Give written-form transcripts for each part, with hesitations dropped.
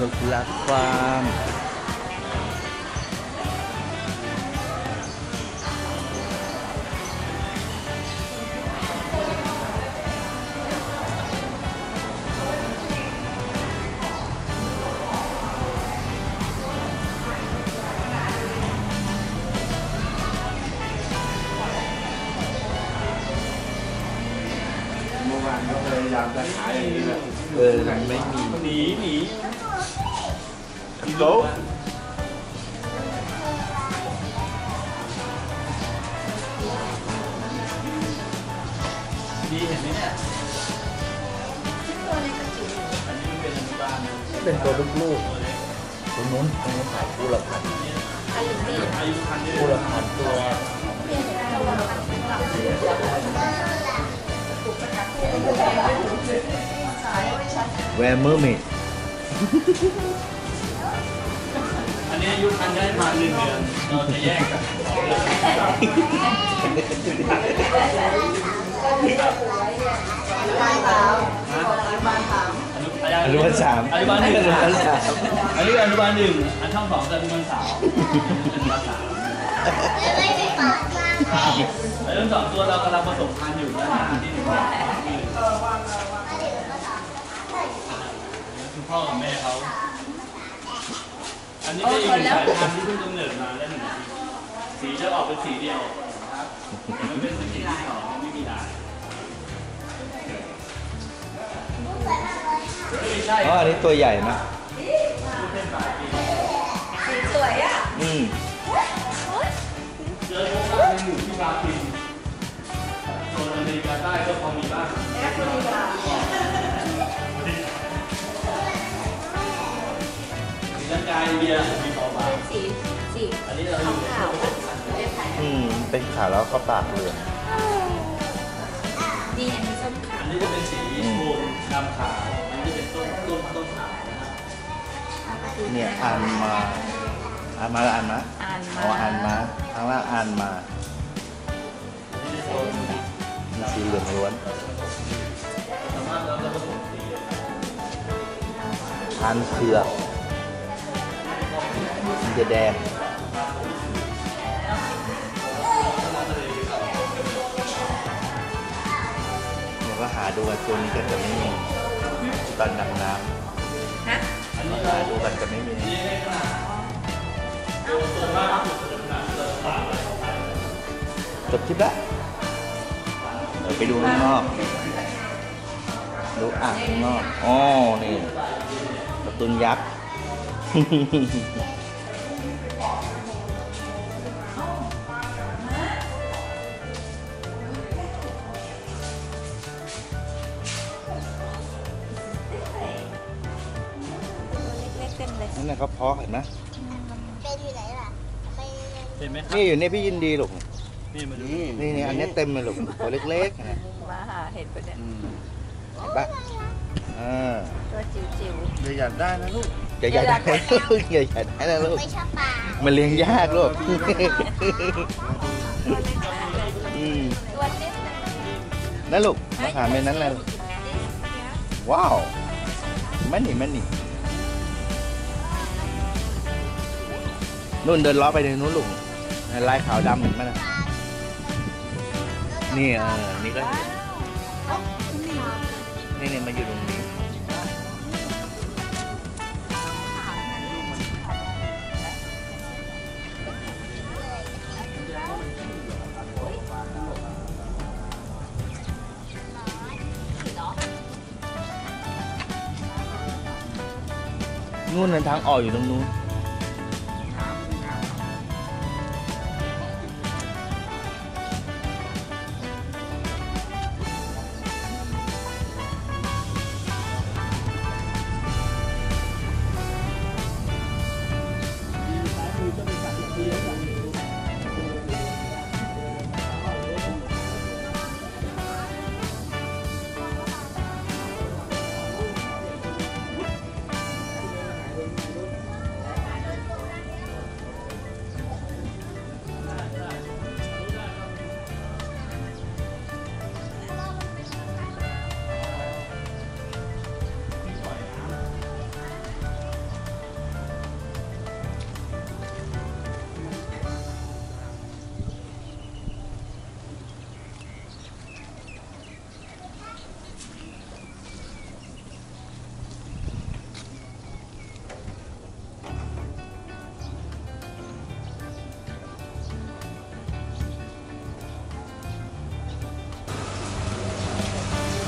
นุรักษ์ฟาร์มก็พยายามจะขายอย่างนี้แหละมันไม่มีหนีโต๊ะดีเห็นไหมเนี่ยอันนี้มันเป็นอนุบาลเป็นตัวลูกๆตรงนู้นขายคู่ละพันคู่ละพันตัวแวร์เมอร์เมดอันนี้อายุคันได้มา1 เดือนเราจะแยกกันอนุบาล 3 อนุบาล 1อันนี้อนุบาล 1อันช่อง 2จะอนุบาล 3อนุบาล 3ไอ้ทั้ง2ตัวเรากำลังผสมพันธุ์อยู่นะที่1คุณพ่อกับแม่เขาอันนี้ก็อีก1 สายพันธุ์ที่เพิ่งกำเนิดมาแล้ว1 สีจะออกเป็นสีเดียวนะครับมันเป็นสีที่2ไม่มีลายอ๋ออันนี้ตัวใหญ่นะสีสวยอ่ะเจอพวกเราในหมู่ที่บราซิลโซนอเมริกาใต้ก็พอมีบ้างแอฟริกาสีลังกาอินเดียมีพอบ้างสีอันนี้เราอยู่ในขาวเป็นขาวแล้วก็ปากเหลืองนี่อันนี้ส้มขาวอันนี้จะเป็นสีโทนดำขาวอันนี้เป็นต้นขาวนะครับเนี่ยอ่านมาข้างล่างอ่านมาสีเหลืองล้วนทานเผือกมันจะแดงเนี่ยก็หาดูว่าตัวนี้ก็จะไม่มีตอนดำน้ำหาดูกันจะไม่มีจบคลิปละเดี๋ยวไปดูข้างนอกดูอ่างข้างนอกอ๋อนี่การ์ตูนยักษ์นั่นแหละครับพอเห็นไหมเป็นอยู่ไหนล่ะเห็นไหมนี่อยู่นี่พี่ยินดีลูกนี่อันนี้เต็มเลยลูกตัวเล็กๆนะมาหาเห็นปะเนี่ยเห็นปะตัวจิ๋วอยากได้นะลูกอยากได้ลูกอยากได้นะลูกไม่ชอบปลามันเลี้ยงยากลูกนั่นลูกมาหาในนั้นเลยว้าวมันนี่นู่นเดินล้อไปในนู้นลูกลายขาวดำเห็นไหมนะนี่นี่ก็นี่มาอยู่ตรงนี้นู่นทางออกอยู่ตรงนู้น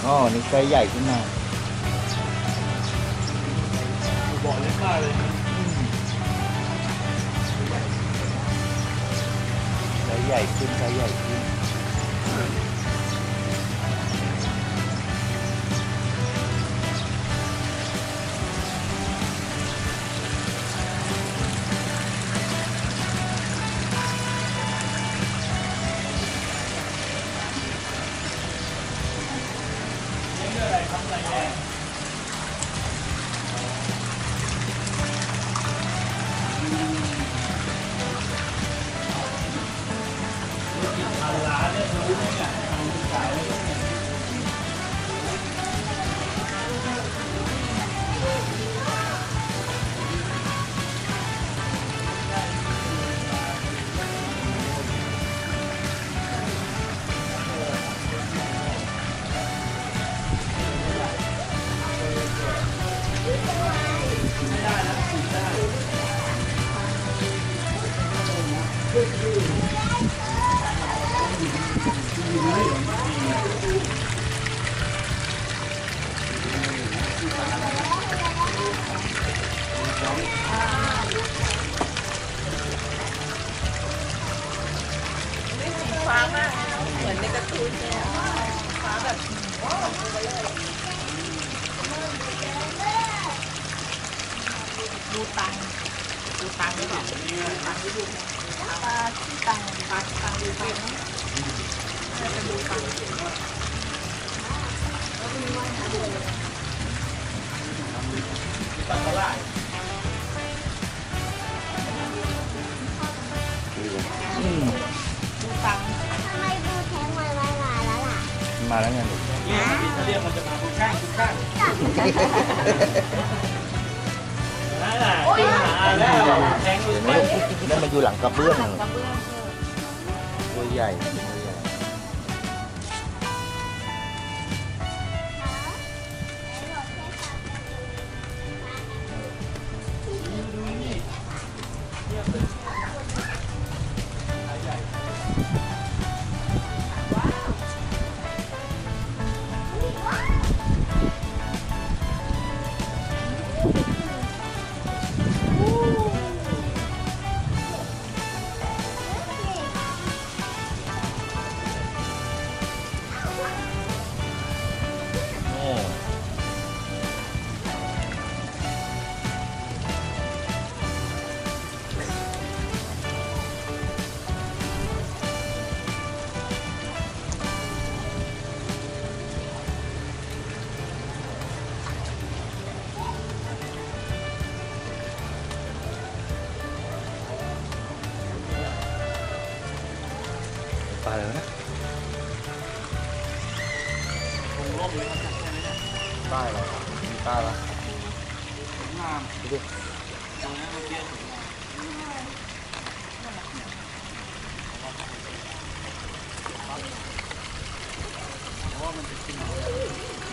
อ๋อนี่ไซส์ใหญ่ขึ้นมาบ่อเล็กมากเลยไซส์ใหญ่ขึ้นไซส์ใหญ่ขึ้นฟ้ามากเหมือนในการ์ตูนเลยฟ้าแบบดูตังได้บอกตังดูปลาที่ตังดูตังจะดูตังปลาสลายดูตังทำไมดูแท้งไว้แล้วล่ะมาแล้วไงลูกเนี่ยที่เขาเรียกมันจะมาคุณข้างนั่นแหละแล้วแทงเห็นไหมนั่นมันอยู่หลังกระเบื้องน่ะกระเบื้องตัวใหญ่ตัวใหญ่ โอ้ปลาแล้วนะคงโลกเลยครับใช่ไหมเนี่ยป้ายเหรอมีป้ายเหรอสวยงามดูดิตรงนั้นเมื่อกี้เพราะว่ามันจะกิน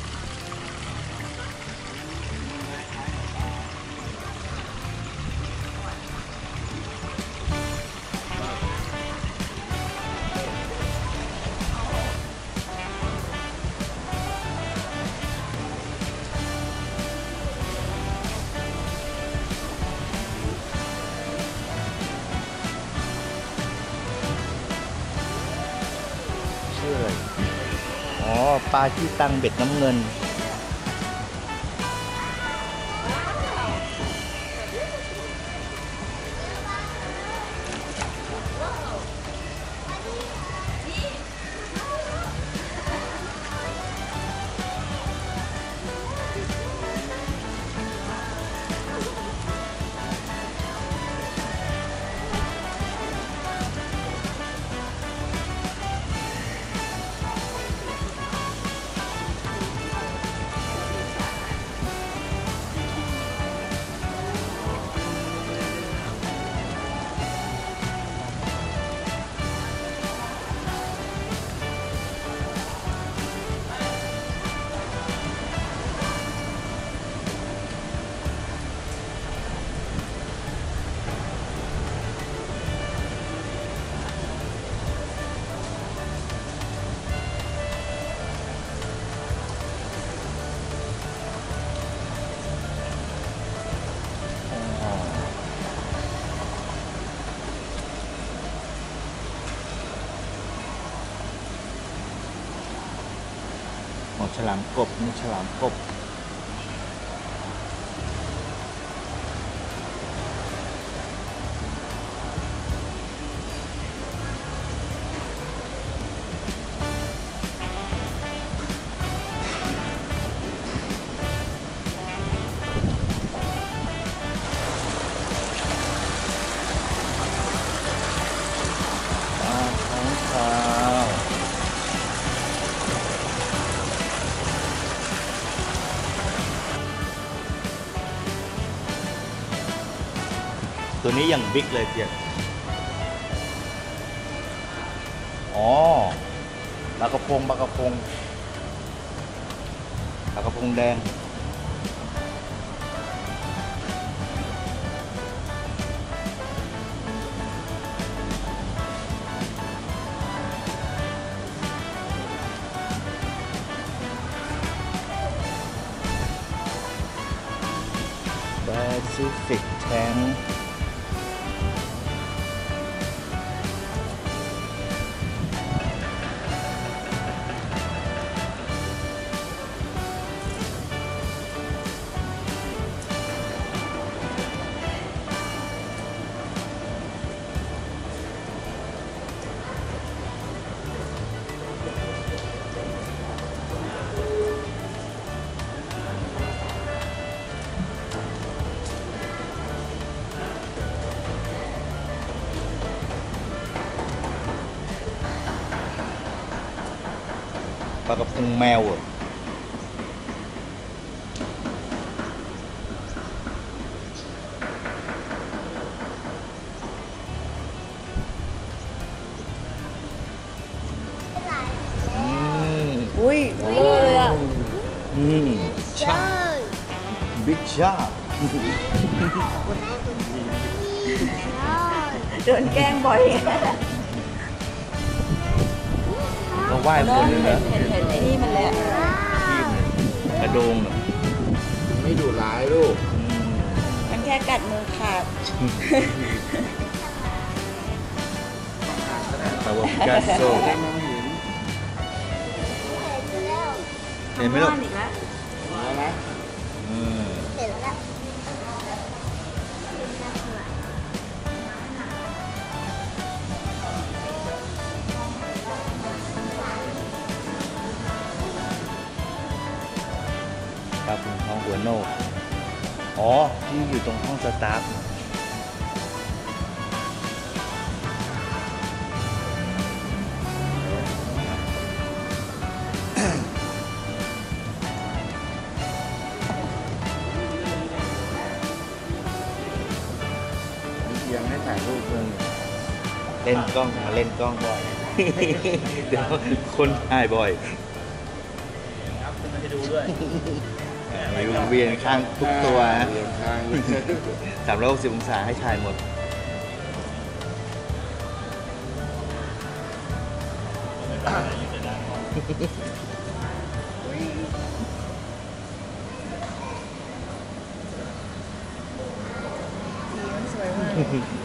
ชื่ออะไรอ๋อปลาที่ตังเบ็ดน้ำเงินฉลามกบนี่ฉลามกบตัวนี้อย่างบิ๊กเลยเพียรอ๋อปลากระพงปลากระพงปลากระพงแดงแปซิฟิกแทงปลากระพงแมวเหรออุ้ยเบลอเลยอ่ะชาบิ๊กชาโดนแกล้งบ่อยก็ไหว้คนเลยนะเห็นไอ้นี่มันแหละที่กระโดงอ่ะไม่ดุร้ายลูกมันแค่กัดมือขาดปลาวกัสโซได้มองเห็นเห็นไหมลูกอีกแล้วแล้วนะอืมเห็นแล้วปลาบุญทองหัวโนกอ๋อที่อยู่ตรงห้องสตาฟยังให้ถ่ายรูปเลยเล่นกล้องมาเล่นกล้องบ่อย เดี๋ยวคนถ่ายบ่อยครับขึ้นมาให้ดูด้วยมีวงเวียนข้างทุกตัวนะเรียงข้าง 360 องศาให้ถ่ายหมดสีมันสวยมาก